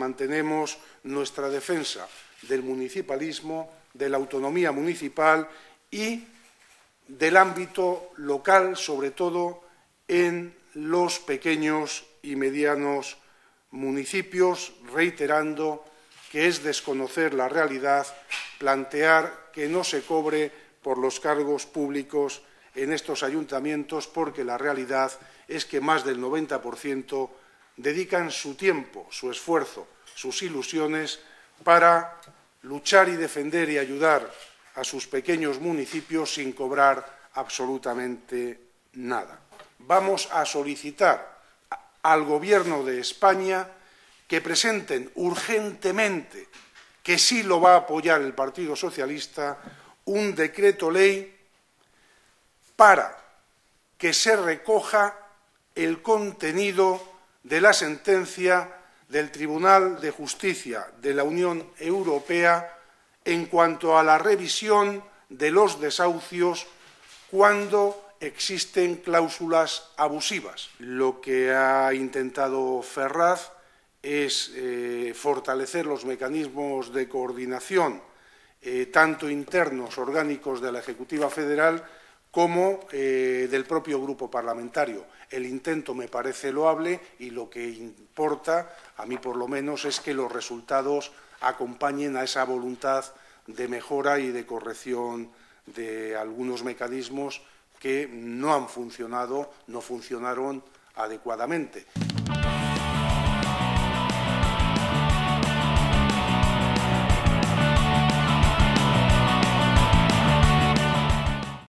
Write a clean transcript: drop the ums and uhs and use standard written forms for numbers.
mantenemos nuestra defensa del municipalismo, de la autonomía municipal y del ámbito local, sobre todo en los pequeños y medianos municipios, reiterando que es desconocer la realidad plantear que no se cobre por los cargos públicos en estos ayuntamientos, porque la realidad es que más del 90% dedican su tiempo, su esfuerzo, sus ilusiones para luchar y defender y ayudar a sus pequeños municipios sin cobrar absolutamente nada. Vamos a solicitar al Gobierno de España que presenten urgentemente, que sí lo va a apoyar el Partido Socialista, un decreto ley para que se recoja el contenido de la sentencia del Tribunal de Justicia de la Unión Europea en cuanto a la revisión de los desahucios cuando existen cláusulas abusivas. Lo que ha intentado Ferraz es fortalecer los mecanismos de coordinación, tanto internos, orgánicos de la Ejecutiva Federal, como del propio grupo parlamentario. El intento me parece loable y lo que importa, a mí por lo menos, es que los resultados acompañen a esa voluntad de mejora y de corrección de algunos mecanismos que no han funcionado, no funcionaron adecuadamente.